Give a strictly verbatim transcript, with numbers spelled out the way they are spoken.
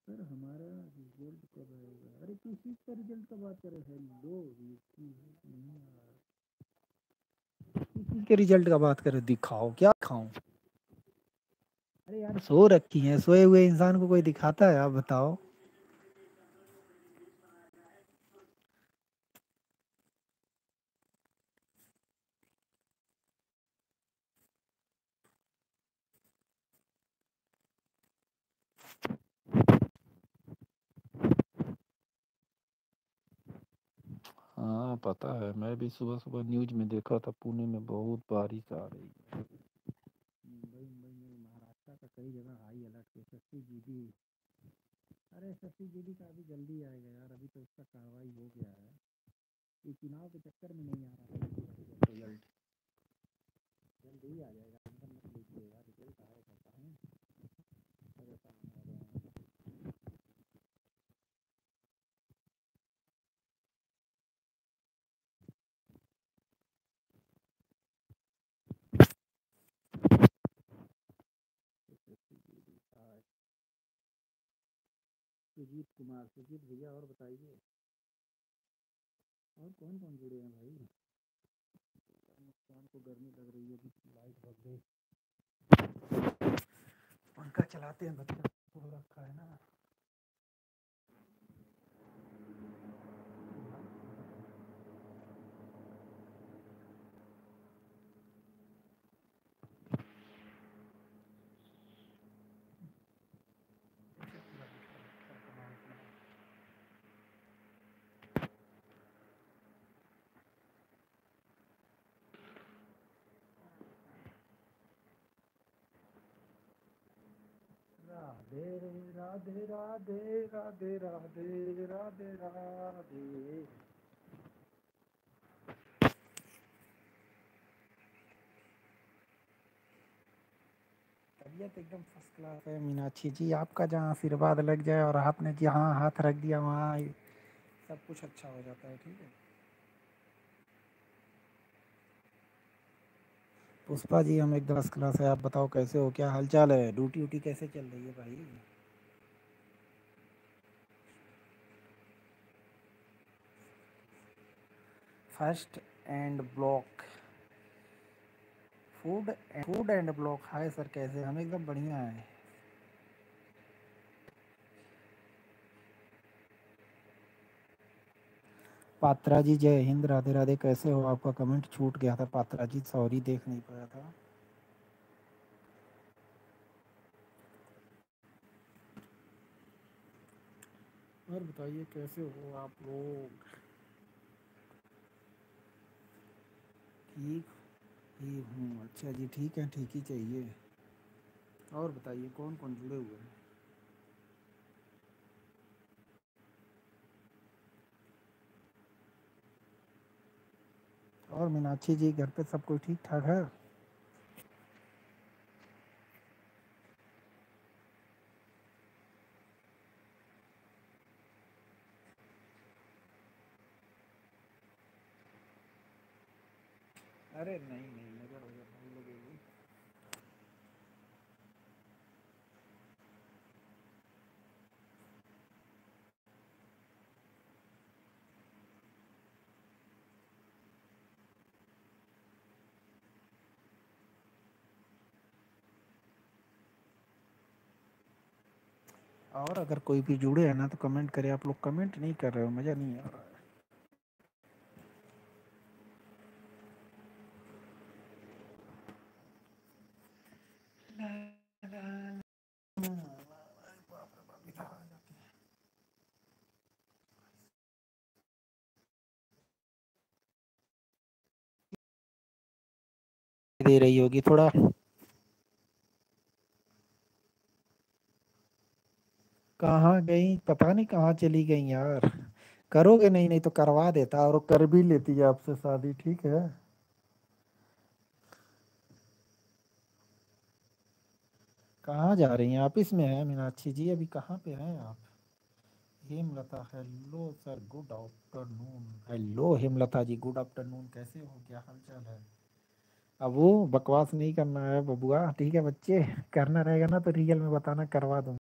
Sir हमारा result कब आएगा? अरे किस चीज़ का रिजल्ट का बात कर रहे हैं? हेलो नहीं आ रहा। किस चीज़ के रिजल्ट का बात कर रहे हो? दिखाओ, क्या दिखाऊं? अरे यार सो रखी हैं, सोए हुए इंसान को कोई दिखाता है? आप बताओ। हाँ पता है, मैं भी सुबह सुबह न्यूज में देखा था, पुणे में बहुत बारिश आ रही है। मुंबई मुंबई में, महाराष्ट्र का कई जगह high alert. S S C G D. अरे S S C G D का अभी जल्दी आएगा यार, अभी तो उसका कार्रवाई हो गया है। ये चुनाव के चक्कर में नहीं आ रहा है रिजल्ट। जल्दी ही आ जाएगा, टेंशन मत लीजिए यार, रिजल्ट आएगा। कहाँ परेशान हो रहे हैं। सुजीत कुमार, सुजीत भैया, और बताइए, और कौन कौन जुड़े हैं भाई? नुकसान को गर्मी लग रही है, लाइट भग गई। पंखा चलाते हैं, बच्चा हो रखा है ना। राधे राधे राधे राधे राधे राधे राधे। तबीयत एकदम फर्स्ट क्लास है मीनाक्षी जी, आपका जहाँ आशीर्वाद लग जाए और आपने जहाँ हाथ रख दिया वहाँ सब कुछ अच्छा हो जाता है। ठीक है पुष्पा जी, हम एकदम फर्स्ट क्लास है। आप बताओ कैसे हो, क्या हालचाल है? ड्यूटी व्यूटी कैसे चल रही है भाई? First and block food food and block, hi sir, कैसे? हम एकदम बढ़िया है। पात्रा जी जय हिंद, राधे राधे, कैसे हो? आपका कमेंट छूट गया था पात्रा जी, सॉरी, देख नहीं पाया था। और बताइए कैसे हो आप लोग? ठीक ही हूँ। अच्छा जी, ठीक है, ठीक ही चाहिए। और बताइए कौन कौन जुड़े हुए हैं? और मीनाक्षी जी, घर पे सब कोई ठीक ठाक है? अरे नहीं नहीं, नजर वजर नहीं लगेगी। और अगर कोई भी जुड़े हैं ना तो कमेंट करे। आप लोग कमेंट नहीं कर रहे हो, मज़ा नहीं आ रहा है। दे रही होगी थोड़ा। कहाँ गई, पता नहीं कहाँ चली गई यार। करोगे नहीं, नहीं तो करवा देता और कर भी लेती है आपसे शादी, ठीक है। कहाँ जा रही हैं आप? इसमें है मीनाक्षी जी, अभी कहाँ पे हैं आप? Hemlata, hello sir, good afternoon. Hello Hemlata ji, good afternoon, कैसे हो, क्या हाल चाल है? अब वो बकवास नहीं करना है बबुआ, ठीक है बच्चे? करना रहेगा ना तो रियल में बताना, करवा दूंगा।